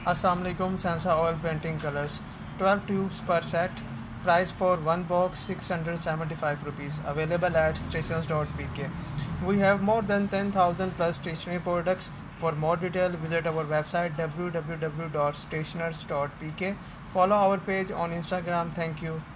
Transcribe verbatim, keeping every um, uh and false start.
Assalamu alaikum. Sansa oil painting colors, twelve tubes per set. Price for one box six hundred seventy-five rupees. Available at stations dot p k. We have more than ten thousand plus stationery products. For more detail, visit our website w w w dot stationers dot p k. Follow our page on Instagram. Thank you.